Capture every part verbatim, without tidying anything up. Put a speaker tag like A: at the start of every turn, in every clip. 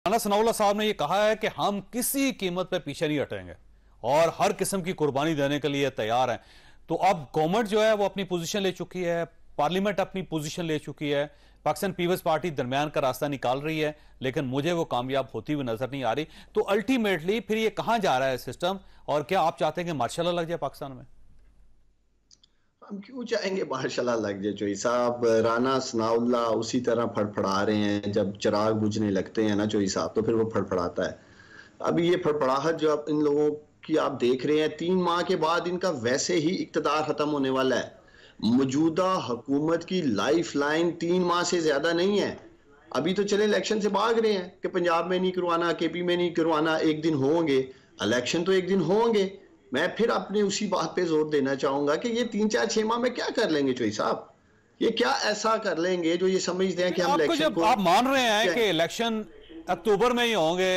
A: राना सनाउल्लाह साहब ने यह कहा है कि हम किसी कीमत पर पीछे नहीं हटेंगे और हर किस्म की कुर्बानी देने के लिए तैयार हैं। तो अब गवर्नमेंट जो है वो अपनी पोजीशन ले चुकी है, पार्लियामेंट अपनी पोजीशन ले चुकी है, पाकिस्तान पीपल्स पार्टी दरमियान का रास्ता निकाल रही है, लेकिन मुझे वो कामयाब होती हुई नजर नहीं आ रही। तो अल्टीमेटली फिर ये कहां जा रहा है सिस्टम, और क्या आप चाहते हैं कि मार्शल लॉ लग जाए पाकिस्तान में?
B: हम क्यों चाहेंगे माशाल्लाह लग जाए। चोई साहब, राना सनाउल्लाह उसी तरह फड़फड़ा रहे हैं। जब चिराग बुझने लगते हैं ना चोई साहब, तो फिर वो फड़फड़ाता है। अभी ये फड़फड़ाहट जो आप इन लोगों की आप देख रहे हैं, तीन माह के बाद इनका वैसे ही इक्तदार खत्म होने वाला है। मौजूदा हुकूमत की लाइफ लाइन तीन माह से ज्यादा नहीं है। अभी तो चले इलेक्शन से भाग रहे हैं कि पंजाब में नहीं करवाना, केपी में नहीं करवाना, एक दिन होंगे इलेक्शन, तो एक दिन होंगे। मैं फिर अपने उसी बात पे जोर देना चाहूंगा कि ये तीन चार छह माह में क्या कर लेंगे चोई साहब, ये क्या ऐसा कर लेंगे जो ये समझते हैं कि हम इलेक्शन को,
A: आप मान रहे हैं कि इलेक्शन अक्टूबर में ही होंगे,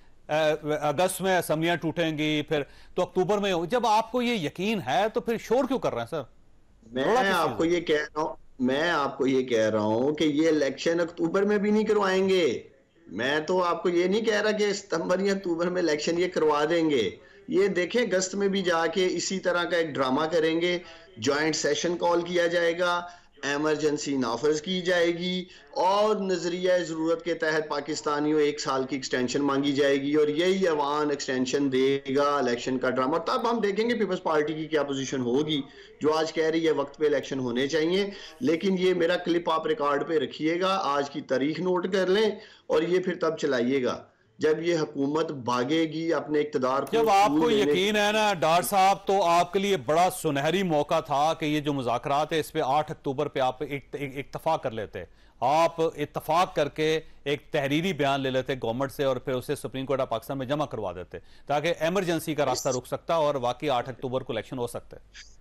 A: अगस्त में असम्बलियां टूटेंगी, फिर तो अक्टूबर में होंगे। जब आपको ये यकीन है तो फिर शोर क्यों कर रहे हैं सर?
B: मैं आपको ये कह रहा हूं मैं आपको ये कह रहा हूं कि ये इलेक्शन अक्टूबर में भी नहीं करवाएंगे। मैं तो आपको ये नहीं कह रहा कि सितंबर या अक्टूबर में इलेक्शन ये करवा देंगे। ये देखें, अगस्त में भी जाके इसी तरह का एक ड्रामा करेंगे, जॉइंट सेशन कॉल किया जाएगा, एमरजेंसी नाफज की जाएगी और नजरिया जरूरत के तहत पाकिस्तानियों एक साल की एक्सटेंशन मांगी जाएगी और यही अवान एक्सटेंशन देगा इलेक्शन का ड्रामा। तब हम देखेंगे पीपल्स पार्टी की क्या पोजीशन होगी, जो आज कह रही है वक्त पे इलेक्शन होने चाहिए। लेकिन ये मेरा क्लिप आप रिकॉर्ड पे रखिएगा, आज की तारीख नोट कर लें और ये फिर तब चलाइएगा जब ये हुकूमत भागेगी अपने इक्तदार को।
A: जब आपको यकीन है ना डार साहब, तो आपके लिए बड़ा सुनहरी मौका था कि ये जो मुज़ाकरात है इस पे आठ अक्टूबर पे आप इत्तफाक कर लेते। आप इत्तफाक करके एक तहरीरी बयान ले लेते गवर्नमेंट से और फिर उसे सुप्रीम कोर्ट ऑफ पाकिस्तान में जमा करवा देते, ताकि इमरजेंसी का रास्ता रुक सकता और वाकई आठ अक्टूबर को इलेक्शन हो सकते।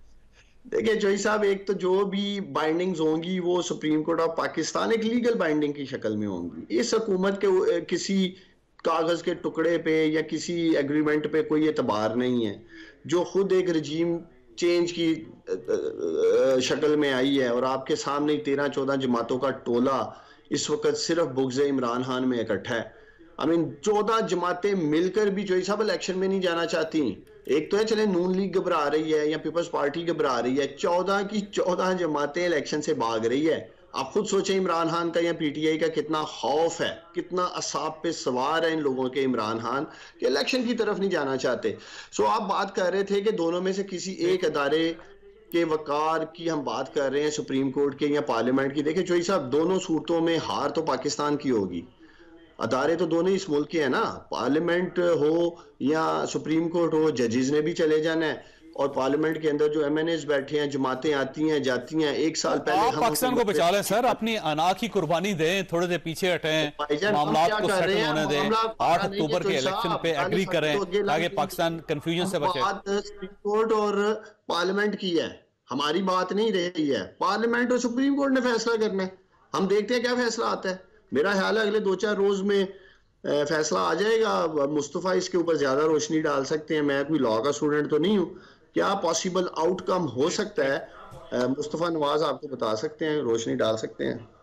B: देखिए जोई साहब, एक तो जो भी बाइंडिंग्स होंगी वो सुप्रीम कोर्ट ऑफ पाकिस्तान एक लीगल बाइंडिंग की शक्ल में होंगी। इस हुकूमत के किसी कागज के टुकड़े पे या किसी एग्रीमेंट पे कोई एतबार नहीं है। जो खुद एक रजीम चेंज की शक्ल में आई है और आपके सामने तेरह चौदह जमातों का टोला इस वक्त सिर्फ बुग़्ज़ इमरान खान में इकट्ठा है। आई मीन चौदह जमातें मिलकर भी जो सब इलेक्शन में नहीं जाना चाहती। एक तो है चले नून लीग घबरा रही है या पीपल्स पार्टी घबरा रही है, चौदह की चौदह जमातें इलेक्शन से भाग रही है। आप खुद सोचें इमरान खान का या पीटीआई का कितना खौफ है, कितना असाब पे सवार है इन लोगों के इमरान खान कि इलेक्शन की तरफ नहीं जाना चाहते। सो आप बात कर रहे थे कि दोनों में से किसी एक अदारे के वकार की हम बात कर रहे हैं, सुप्रीम कोर्ट के या पार्लियामेंट की। देखिए चोई साहब, दोनों सूरतों में हार तो पाकिस्तान की होगी। अदारे तो दोनों इस मुल्क के हैं ना, पार्लियामेंट हो या सुप्रीम कोर्ट हो, जजेस ने भी चले जाना है और पार्लियामेंट के अंदर जो एमएनएस बैठे हैं, जमातें आती हैं जाती हैं। एक साल पहले
A: आप पाकिस्तान को बचा लें सर, अपनी अना की कुर्बानी दें, थोड़े देर पीछे हटें, मामला को सेटल होने दें, आठ अक्टूबर के इलेक्शन पे एग्री करें ताकि पाकिस्तान कंफ्यूजन से बचे।
B: सुप्रीम कोर्ट और पार्लियामेंट की है, हमारी बात नहीं रही है। पार्लियामेंट और सुप्रीम कोर्ट ने फैसला करना है, हम देखते हैं क्या फैसला आता है। मेरा ख्याल है अगले दो चार रोज में फैसला आ जाएगा। मुस्तफा इसके ऊपर ज्यादा रोशनी डाल सकते हैं, मैं कोई लॉ का स्टूडेंट तो नहीं हूँ। क्या पॉसिबल आउटकम हो सकता है, मुस्तफा नवाज आपको बता सकते हैं, रोशनी डाल सकते हैं।